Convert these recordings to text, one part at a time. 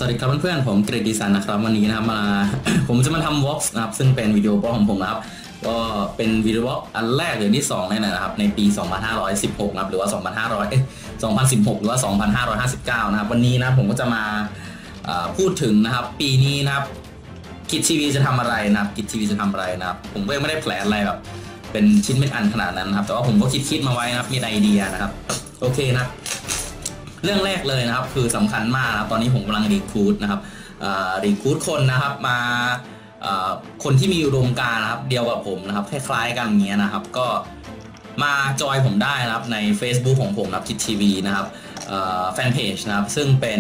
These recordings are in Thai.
วัสดีครับเพื่อนๆผมเกรดดีไซน์นะครับวันนี้นะครับผมจะมาทำวอล์กนะครับซึ่งเป็นวิดีโอบล็อกของผมนะครับก็เป็นวิดีโอบล็อกอันแรกหรือที่2เนี่ยนะครับในปี 2516นะครับหรือว่า 2016 หรือว่า 2559 นะครับวันนี้นะผมก็จะมาพูดถึงนะครับปีนี้นะครับกิจทีวีจะทำอะไรนะครับกิจทีวีจะทำอะไรนะครับผมก็ยังไม่ได้แผนอะไรแบบเป็นชิ้นเป็นอันขนาดนั้นนะครับแต่ว่าผมก็คิดมาไว้นะครับมีไอเดียนะครับโอเคนะเรื่องแรกเลยนะครับคือสำคัญมากนะครับตอนนี้ผมกำลังรีครูทนะครับรีครูทคนนะครับมาคนที่มีอุดมการณ์นะครับเดียวกับผมนะครับคล้ายๆกันอย่างเงี้ยนะครับก็มาจอยผมได้นะครับใน Facebook ของผมนะครับคิดทีวีนะครับแฟนเพจนะครับซึ่งเป็น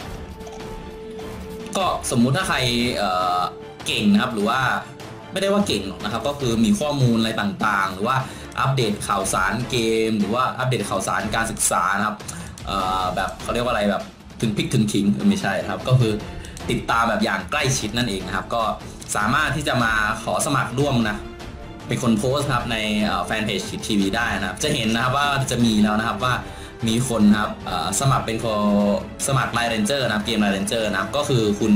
ก็สมมุติถ้าใครเก่งนะครับหรือว่าไม่ได้ว่าเก่งหรอกนะครับก็คือมีข้อมูลอะไรต่างๆหรือว่าอัปเดตข่าวสารเกมหรือว่าอัปเดตข่าวสารการศึกษานะครับแบบเขาเรียกว่าอะไรแบบถึงพริกถึงขิงไม่ใช่ครับก็คือติดตามแบบอย่างใกล้ชิดนั่นเองนะครับก็สามารถที่จะมาขอสมัครร่วมนะเป็นคนโพสต์ครับในแฟนเพจทีวีได้นะครับจะเห็นนะครับว่าจะมีแล้วนะครับว่ามีคนครับสมัครเป็นสมัครไลน์เรนเจอร์นะครับเกมไลน์เรนเจอร์นะครับก็คือคุณ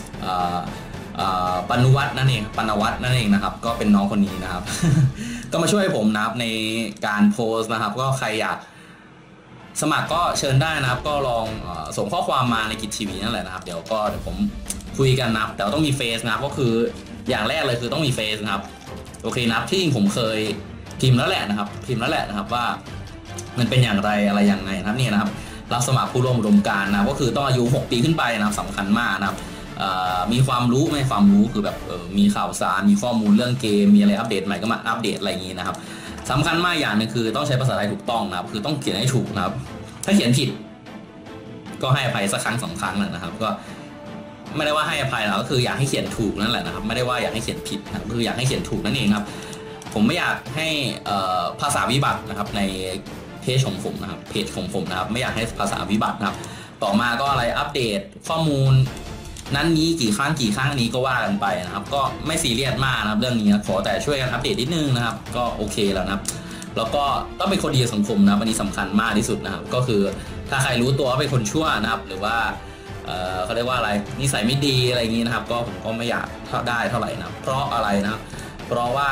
ปนวัฒน์นั่นเองนะครับก็เป็นน้องคนนี้นะครับ ก็มาช่วยผมนะครับในการโพสต์นะครับก็ใครอยากสมัครก็เชิญได้นะครับก็ลองส่งข้อความมาในกิจทีวีนั่นแหละนะครับเดี๋ยวผมคุยกันนะครับแต่ต้องมีเฟซนะครับก็คืออย่างแรกเลยคือต้องมีเฟซนะครับโอเคนะครับที่ผมเคยพิมพ์แล้วแหละนะครับว่ามันเป็นอย่างไรอะไรอย่างไงนะครับนี่นะครับรับสมัครผู้ร่วมอุดมการณ์นะก็คือต้องอายุ6 ปีขึ้นไปนะครับสำคัญมากนะครับมีความรู้ไม่ความรู้คือแบบมีข่าวสารมีข้อมูลเรื่องเกมมีอะไรอัปเดตใหม่ก็มาอัปเดตอะไรอย่างนี้นะครับสำคัญมากอย่างนึงคือต้องใช้ภาษาไทยถูกต้องนะครับคือต้องเขียนให้ถูกนะครับถ้าเขียนผิดก็ให้อภัยสักครั้ง2 ครั้งนะครับก็ไม่ได้ว่าให้อภัยหรอกก็คืออยากให้เขียนถูกนั่นแหละนะครับไม่ได้ว่าอยากให้เขียนผิดนะคืออยากให้เขียนถูกนั่นเองครับผมไม่อยากให้ภาษาวิบัตินะครับในเพจของผมนะครับไม่อยากให้ภาษาวิบัตินะครับต่อมาก็อะไรอัปเดตข้อมูลนั้นนี้กี่ครั้งนี้ก็ว่ากันไปนะครับก็ไม่ซีเรียสมากนะครับเรื่องนี้ขอแต่ช่วยกันอัปเดตนิดนึงนะครับก็โอเคแล้วนะครับแล้วก็ต้องเป็นคนดีสังคมนะอันนี้สำคัญมากที่สุดนะครับก็คือถ้าใครรู้ตัวว่าเป็นคนชั่วนะครับหรือว่าเขาเรียกว่าอะไรนิสัยไม่ดีอะไรอย่างนี้นะครับก็ผมก็ไม่อยากได้เท่าไหร่นะเพราะอะไรนะครับเพราะว่า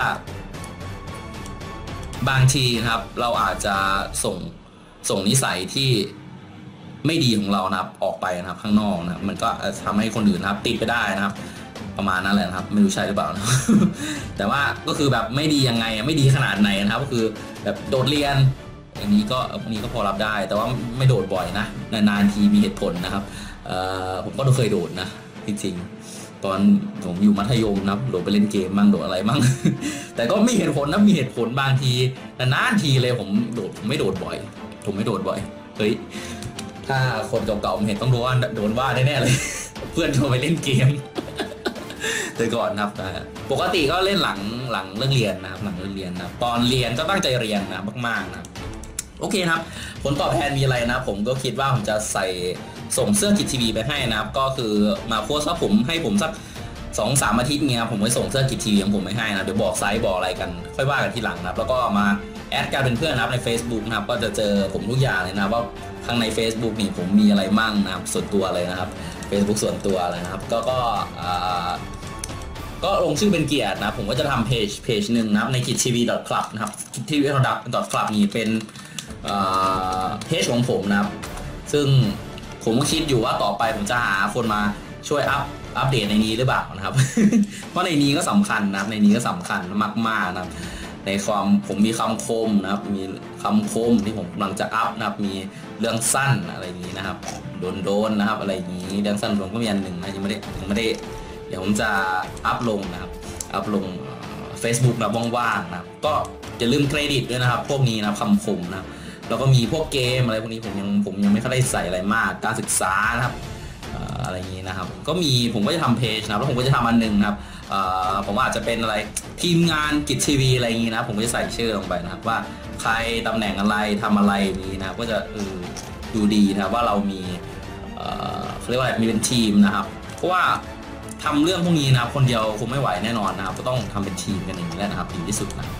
บางทีนะครับเราอาจจะส่งนิสัยที่ไม่ดีของเรานะครับออกไปนะครับข้างนอกนะมันก็ทำให้คนอื่นนะครับติดไปได้นะครับประมาณนั้นแหละนะครับไม่รู้ใช่หรือเปล่านะ แต่ว่าก็คือแบบไม่ดียังไงไม่ดีขนาดไหนนะครับก็คือแบบโดดเรียนอย่างนี้ก็พอรับได้แต่ว่าไม่โดดบ่อยนะนานๆทีมีเหตุผลนะครับผมก็เคยโดดนะจริงๆตอนผมอยู่มัธยมนะโดดไปเล่นเกมมั่งโดดอะไรมั่ง แต่ก็มีเหตุผลนะมีเหตุผลบางทีนานทีเลยผมไม่โดดบ่อยเฮ้ยถ้าคนเก่าๆเห็นต้องโดนว่าแน่ๆเลย เพื่อนโทรไปเล่นเกม แต่ก่อนนะครับปกติก็เล่นหลังเลิกเรียนนะครับหลังเลิกเรียนนะตอนเรียนก็ตั้งใจเรียนนะมากๆนะโอเคครับผลตอบแทนมีอะไรนะผมก็คิดว่าผมจะส่งเสื้อกิจทีวีไปให้นะครับก็คือมาโพสต์ว่าให้ผมสัก2-3 อาทิตย์เงี้ยผมไปส่งเสื้อกิจทีวีของผมไปให้นะเดี๋ยวบอกไซส์บอกอะไรกันค่อยว่ากันทีหลังนะครับแล้วก็มาแอดกันเป็นเพื่อนนะครับใน Facebook นะครับก็จะเจอผมทุกอย่างเลยนะว่าข้างใน Facebook นี่ผมมีอะไรมั่งนะครับส่วนตัวเลยนะครับ Facebook ส่วนตัวเลยนะครับก็ลงชื่อเป็นเกียรตินะผมก็จะทำเพจหนึ่งนะครับใน kittv.club นะครับ kittv.club นี่เป็นเพจของผมนะครับซึ่งผมก็คิดอยู่ว่าต่อไปผมจะหาคนมาช่วยอัปเดตในนี้หรือเปล่านะครับ เพราะในนี้ก็สำคัญนะครับในนี้ก็สำคัญมากๆนะครับในผมมีคำคมนะครับมีคำคมที่ผมกำลังจะอัพนะครับมีเรื่องสั้นอะไรอย่างนี้นะครับโดนนะครับอะไรอย่างนี้เรื่องสั้นผมก็มีอันหนึ่งนะยังไม่ได้เดี๋ยวผมจะอัพลงนะครับอัพลง Facebook นะว่างๆนะครับก็อย่าลืมเครดิตด้วยนะครับพวกนี้นะคำคมนะแล้วก็มีพวกเกมอะไรพวกนี้ผมยังไม่ค่อยได้ใส่อะไรมากการศึกษานะครับอะไรอย่างนี้นะครับก็ผมก็จะทำเพจนะแล้วผมก็จะทำอันหนึ่งนะครับผมอาจจะเป็นอะไรทีมงานกิจทีวีอะไรอย่างนี้นะผมก็จะใส่ชื่อลงไปนะครับว่าใครตำแหน่งอะไรทำอะไรนี้นะก็จะดูดีนะครับว่าเรามีเขาเรียกว่ามีเป็นทีมนะครับเพราะว่าทำเรื่องพวกนี้นะคนเดียวคงไม่ไหวแน่นอนนะครับก็ต้องทำเป็นทีมกันอย่างนี้แหละนะครับดีที่สุดนะ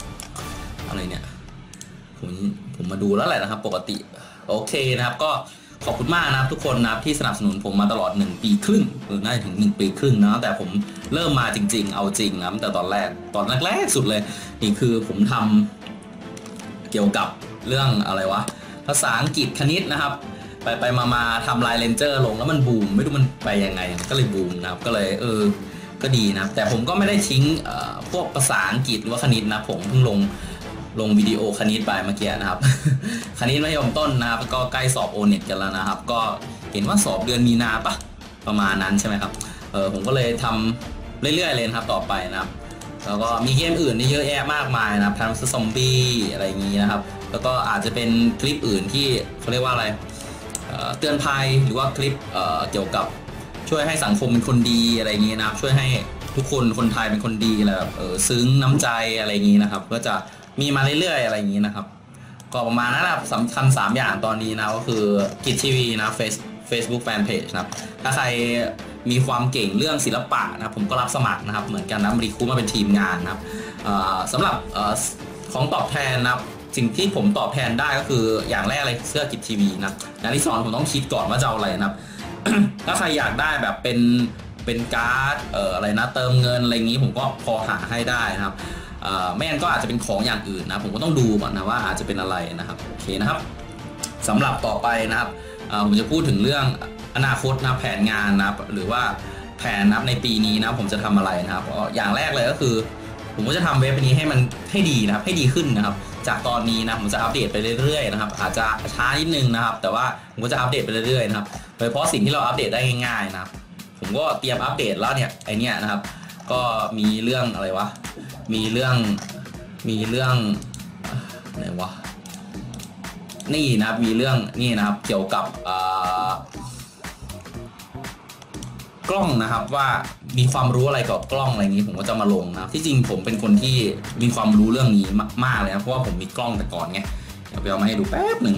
อะไรเนี่ยผมมาดูแล้วแหละนะครับปกติโอเคนะครับก็ขอบคุณมากนะครับทุกคนนะครับที่สนับสนุนผมมาตลอด1 ปีครึ่งน่าจะถึง1 ปีครึ่งนะแต่ผมเริ่มมาจริงๆเอาจริงนะแต่ตอนแรกสุดเลยนี่คือผมทำเกี่ยวกับเรื่องอะไรวะภาษาอังกฤษคณิตนะครับไปมาทำลายเลนเจอร์ลงแล้วมันบูมไม่รู้มันไปยังไงก็เลยบูมนะครับก็เลยก็ดีนะแต่ผมก็ไม่ได้ทิ้งพวกภาษาอังกฤษหรือว่าคณิตนะผมเพิ่งลงวิดีโอคณิตไปเมื่อกี้นะครับ คณิตมัธยมต้นนะครับก็ใกล้สอบโอเน็ตกันแล้วนะครับก็เห็นว่าสอบเดือนมีนาปะประมาณนั้นใช่ไหมครับผมก็เลยทำเรื่อยๆเลยครับต่อไปนะครับแล้วก็มีเกมอื่นที่เยอะแยะมากมายนะครับทำซอมบี้อะไรอย่างนี้นะครับแล้วก็อาจจะเป็นคลิปอื่นที่เขาเรียกว่าอะไรเตือนภัยหรือว่าคลิปเกี่ยวกับช่วยให้สังคมเป็นคนดีอะไรอย่างนี้นะครับช่วยให้ทุกคนไทยเป็นคนดีอะไรแบบซึ้งน้ำใจอะไรอย่างนี้นะครับก็จะมีมาเรื่อยๆอะไรอย่างนี้นะครับก็ประมาณนั้นนะครับสำคัญ3อย่างตอนนี้นะก็คือกิจทีวีนะFacebook Fanpage นะครับถ้าใครมีความเก่งเรื่องศิลปะนะครับผมก็รับสมัครนะครับเหมือนกันนะรีคูดมาเป็นทีมงานนะครับสำหรับของตอบแทนนะครับสิ่งที่ผมตอบแทนได้ก็คืออย่างแรกเลยเสื้อกิจทีวีนะอย่างที่2ผมต้องคิดก่อนว่าจะเอาอะไรนะครับ ถ้าใครอยากได้แบบเป็นการ์ดอะไรนะเติมเงินอะไรอย่างนี้ผมก็พอหาให้ได้นะครับไม่งั้นก็อาจจะเป็นของอย่างอื่นนะผมก็ต้องดูก่อนนะว่าอาจจะเป็นอะไรนะครับโอเคนะครับสำหรับต่อไปนะครับผมจะพูดถึงเรื่องอนาคตนะแผนงานนะครับหรือว่าแผนนับในปีนี้นะผมจะทำอะไรนะครับอย่างแรกเลยก็คือผมก็จะทำเว็บนี้ให้มันให้ดีนะครับให้ดีขึ้นนะครับจากตอนนี้นะผมจะอัปเดตไปเรื่อยๆนะครับอาจจะช้านิดนึงนะครับแต่ว่าผมก็จะอัปเดตไปเรื่อยๆนะครับโดยเฉพาะสิ่งที่เราอัปเดตได้ง่ายๆนะครับผมก็เตรียมอัปเดตแล้วเนี่ยไอเนี้ยนะครับก็มีเรื่องอะไรวะมีเรื่องไหนวะนี่นะครับมีเรื่องนี่นะครับเกี่ยวกับกล้องนะครับว่ามีความรู้อะไรกับกล้องอะไรนี้ผมก็จะมาลงนะที่จริงผมเป็นคนที่มีความรู้เรื่องนี้มากเลยนะเพราะว่าผมมีกล้องแต่ก่อนไงเดี๋ยวไปเอามาให้ดูแป๊บหนึ่ง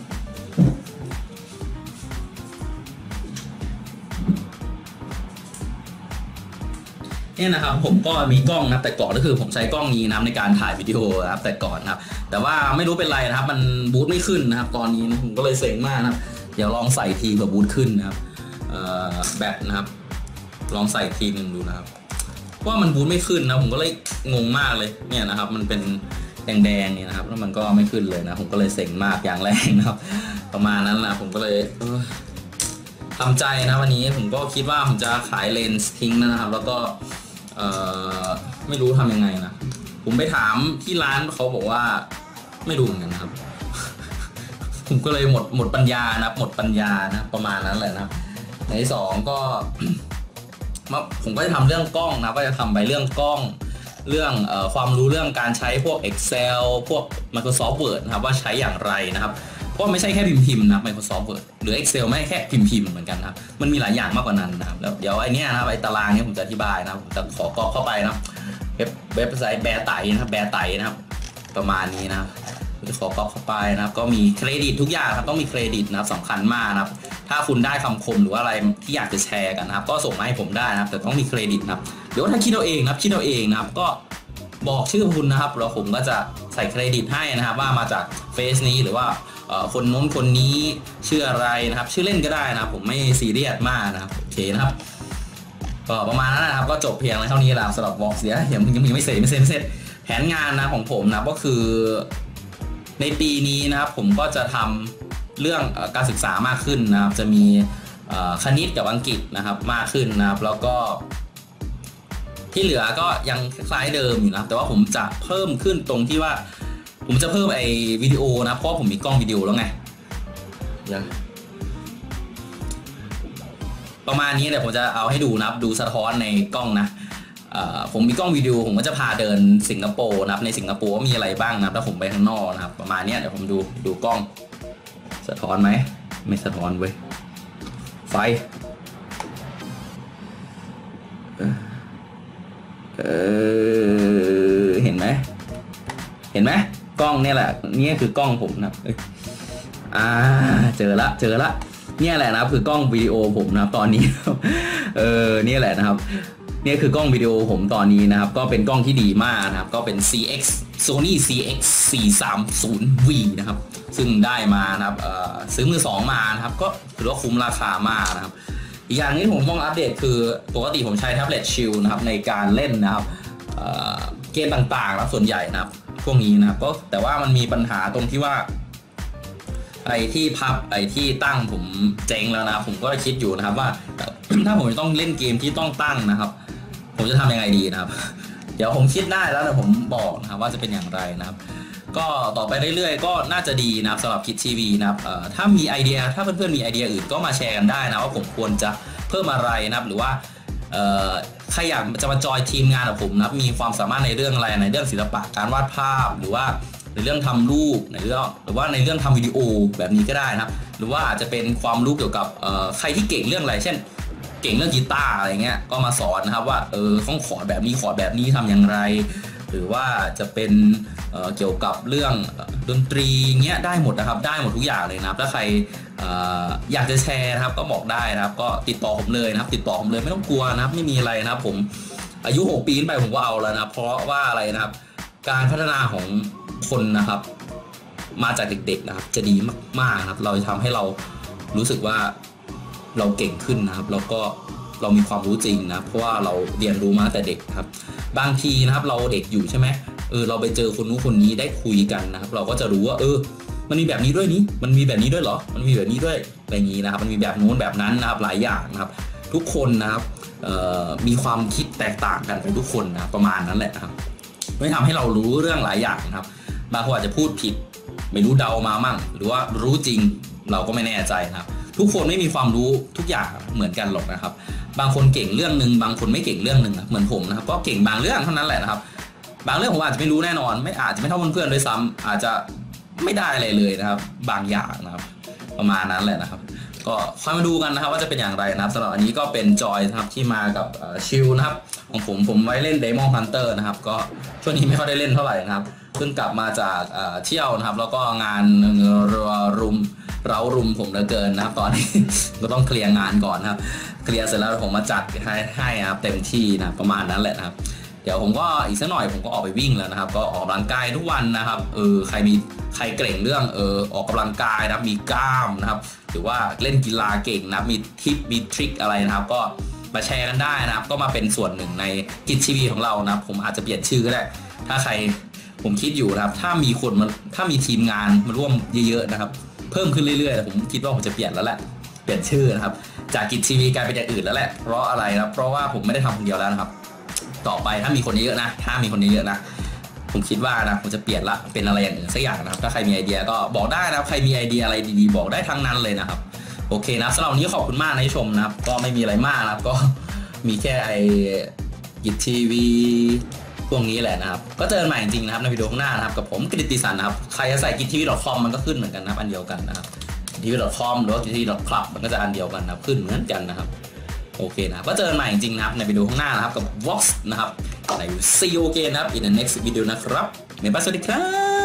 เนี่ยนะครับผมก็มีกล้องนะแต่ก่อนก็คือผมใช้กล้องนี้นะในการถ่ายวิดีโอนะครับแต่ก่อนนะครับแต่ว่าไม่รู้เป็นไรนะครับมันบูตไม่ขึ้นนะครับตอนนี้นะผมก็เลยเซ็งมากนะครับเดี๋ยวลองใส่ทีแบบบูตขึ้นนะครับแบตนะครับลองใส่ทีนึงดูนะครับว่ามันบูตไม่ขึ้นนะผมก็เลยงงมากเลยเนี่ยนะครับมันเป็นแดงๆเนี่ยนะครับแล้วมันก็ไม่ขึ้นเลยนะผมก็เลยเซ็งมากอย่างแรงนะครับประมาณนั้นนะผมก็เลยทำใจนะวันนี้ผมก็คิดว่าผมจะขายเลนส์ทิ้งนะครับแล้วก็ไม่รู้ทำยังไงนะผมไปถามที่ร้านเขาบอกว่าไม่รู้เหมือนกันนะครับ ผมก็เลยหมดปัญญานะหมดปัญญานะประมาณนั้นแหละนะครับในที่2ก็ผมก็จะทำเรื่องกล้องนะก็จะทำไปเรื่องกล้องเรื่องความรู้เรื่องการใช้พวก Excel พวก Microsoft Word นะครับว่าใช้อย่างไรนะครับเพราะไม่ใช่แค่พิมพ์นะ Microsoft Word หรือ Excel ไม่แค่พิมพ์เหมือนกันครับมันมีหลายอย่างมากกว่านั้นนะครับแล้วเดี๋ยวไอ้นี้นะครับไอ้ตารางนี้ผมจะอธิบายนะครับผมจะขอกรอกเข้าไปนะเว็บไซต์แบร์ไตนะครับแบร์ไตนะครับประมาณนี้นะครับจะขอกรอกเข้าไปนะครับก็มีเครดิตทุกอย่างครับต้องมีเครดิตนะครับสำคัญมากนะครับถ้าคุณได้คำคมหรือว่าอะไรที่อยากจะแชร์กันนะครับก็ส่งมาให้ผมได้นะครับแต่ต้องมีเครดิตนะครับเดี๋ยวถ้าคิดเอาเองนะครับก็บอกชื่อคุณนะครับแล้วผมก็จะใส่เครดิตให้นะครับว่ามาจากเฟซนี้หรือว่าคนโน้นคนนี้ชื่ออะไรนะครับชื่อเล่นก็ได้นะครับผมไม่ซีเรียสมากนะครับโอเคนะครับก็ประมาณนั้นนะครับก็จบเพียงเท่านี้แล้วสำหรับวอล์กเสียยังไม่เสร็จแผนงานนะของผมนะก็คือในปีนี้นะครับผมก็จะทำเรื่องการศึกษามากขึ้นนะครับจะมีคณิตกับอังกฤษนะครับมากขึ้นนะครับแล้วก็ที่เหลือก็ยังคล้ายเดิมอยู่นะแต่ว่าผมจะเพิ่มขึ้นตรงที่ว่าผมจะเพิ่มไอ้วิดีโอนะเพราะผมมีกล้องวิดีโอแล้วไงประมาณนี้เดี๋ยวผมจะเอาให้ดูนะครับดูสะท้อนในกล้องนะผมมีกล้องวิดีโอผมก็จะพาเดินสิงคโปร์นะครับในสิงคโปร์มีอะไรบ้างนะถ้าผมไปข้างนอกนะครับประมาณนี้เดี๋ยวผมดูกล้องสะท้อนไหมไม่สะท้อนเว้ยไฟเห็นไหมกล้องเนี่ยแหละนี่คือกล้องผมนะเจอละเนี่ยแหละนะครับคือกล้องวิดีโอผมนะตอนนี้นี่แหละนะครับนี่คือกล้องวิดีโอผมตอนนี้นะครับก็เป็นกล้องที่ดีมากนะครับก็เป็น CX Sony CX430V นะครับซึ่งได้มานะครับซื้อมือสองมานะครับก็ถือว่าคุ้มราคามากนะครับอีกอย่างนี้ผมต้องอัปเดตคือปกติผมใช้แท็บเล็ตชิลนะครับในการเล่นนะครับเกมต่างๆแล้วส่วนใหญ่นะครับพวกนี้นะครับก็แต่ว่ามันมีปัญหาตรงที่ว่าไอ้ที่พับไอ้ที่ตั้งผมเจ๊งแล้วนะผมก็คิดอยู่นะครับว่า ถ้าผมต้องเล่นเกมที่ต้องตั้งนะครับผมจะทำยังไงดีนะครับเดี๋ยวผมคิดได้แล้วนะผมบอกนะครับว่าจะเป็นอย่างไรนะครับก็ต่อไปเรื่อยๆก็น่าจะดีนะครับสำหรับคิดทีวีนะครับถ้ามีไอเดียถ้าเพื่อนๆมีไอเดียอื่นก็มาแชร์กันได้นะว่าผมควรจะเพิ่มอะไรนะครับหรือว่าใครอยากจะมาจอยทีมงานกับผมนะครับมีความสามารถในเรื่องอะไรในเรื่องศิลปะการวาดภาพหรือว่าในเรื่องทำรูปในเรื่องหรือว่าในเรื่องทำวิดีโอแบบนี้ก็ได้นะครับหรือว่าอาจจะเป็นความรู้เกี่ยวกับใครที่เก่งเรื่องอะไรเช่นเก่งเรื่องกีตาร์อะไรเงี้ยก็มาสอนนะครับว่าต้องขอแบบนี้ขอแบบนี้ทำอย่างไรหรือว่าจะเป็นเกี่ยวกับเรื่องดนตรีเงี้ยได้หมดนะครับได้หมดทุกอย่างเลยนะครับถ้าใครอยากจะแชร์นะครับก็บอกได้นะครับก็ติดต่อผมเลยนะครับติดต่อผมเลยไม่ต้องกลัวนะครับไม่มีอะไรนะครับผมอายุ6 ปีขึ้นไปผมก็เอาแล้วนะเพราะว่าอะไรนะครับการพัฒนาของคนนะครับมาจากเด็กๆนะครับจะดีมากๆครับเราจะทำให้เรารู้สึกว่าเราเก่งขึ้นนะครับแล้วก็เรามีความรู้จริงนะเพราะว่าเราเรียนรู้มาแต่เด็กครับบางทีนะครับเราเด็กอยู่ใช่ไหมเราไปเจอคนนู้นคนนี้ได้คุยกันนะครับเราก็จะรู้ว่ามันมีแบบนี้ด้วยนี้มันมีแบบนี้ด้วยเหรอมันมีแบบนี้ด้วยอะไรอย่างนี้นะครับมันมีแบบนู้นแบบนั้นนะครับหลายอย่างนะครับทุกคนนะครับมีความคิดแตกต่างกันไปทุกคนนะประมาณนั้นแหละนะครับไม่ทำให้เรารู้เรื่องหลายอย่างนะครับบางคนอาจจะพูดผิดไม่รู้เดามามั่งหรือว่ารู้จริงเราก็ไม่แน่ใจนะครับทุกคนไม่มีความรู้ทุกอย่างเหมือนกันหรอกนะครับบางคนเก่งเรื่องนึงบางคนไม่เก่งเรื่องนึงเหมือนผมนะครับก็เก่งบางเรื่องเท่านั้นแหละนะครับบางเรื่องผมอาจจะไม่รู้แน่นอนไม่อาจจะไม่เท่าเพื่อนๆด้วยซ้ำอาจจะไม่ได้อะไรเลยนะครับบางอย่างนะครับประมาณนั้นแหละนะครับก็ค่อยมาดูกันนะครับว่าจะเป็นอย่างไรนะครับสำหรับอันนี้ก็เป็นจอยนะครับที่มากับชิลนะครับของผมไว้เล่น Demon Hunter นะครับก็ช่วงนี้ไม่ค่อยได้เล่นเท่าไหร่นะครับเพิ่งกลับมาจากเที่ยวนะครับแล้วก็งานเร้ารุมผมเหลือเกินนะครับตอนนี้ ก็ต้องเคลียร์งานก่อนนะครับเคลียร์เสร็จแล้วผมมาจัดให้ครับเต็มที่นะประมาณนั้นแหละนะครับเดี๋ยวผมก็อีกสักหน่อยผมก็ออกไปวิ่งแล้วนะครับก็ออกกำลังกายทุกวันนะครับใครเก่งเรื่องออกกำลังกายนะครับมีกล้ามนะครับหรือว่าเล่นกีฬาเก่งนะมีทิปมีทริคอะไรนะครับก็มาแชร์กันได้นะครับก็มาเป็นส่วนหนึ่งในกิจชีวิตของเรานะครับผมอาจจะเปลี่ยนชื่อก็ได้ถ้าใครผมคิดอยู่นะครับถ้ามีทีมงานมาร่วมเยอะๆนะครับเพิ่มขึ้นเรื่อยๆผมคิดว่าผมจะเปลี่ยนแล้วแหละเปลี่ยนชื่อนะครับจากกิจชีวิตกลายเป็นอย่างอื่นแล้วแหละเพราะอะไรนะเพราะว่าผมไม่ได้ทำคนเดียวแล้วนะครับต่อไปถ้ามีคนเยอะนะผมคิดว่านะผมจะเปลี่ยนละเป็นอะไรอย่างอื่นสักอย่างนะครับถ้าใครมีไอเดียก็บอกได้นะครับใครมีไอเดียอะไรดีๆบอกได้ทั้งนั้นเลยนะครับโอเคนะสำหรับวันนี้ขอบคุณมากนะที่ชมนะครับก็ไม่มีอะไรมากนะครับก็มีแค่ไอกิจทีวีพวกนี้แหละนะครับก็เจอกันใหม่จริงๆนะครับในวิดีโอข้างหน้านะครับกับผมกฤติสันนะครับใครจะใส่ gittv.com มันก็ขึ้นเหมือนกันนะครับอันเดียวกันนะครับ gittv.com หรือว่า gittv.club มันก็จะอันเดียวกันนะครับขึ้นเหมือนกันนะครับโอเคนะก็เจอกันใหม่จริงๆนะครับในวิดีโอข้างหน้านะครับกับ Vox นะครับใน See you again นะครับ in the next video นะครับบ๊ายบายสวัสดีครับ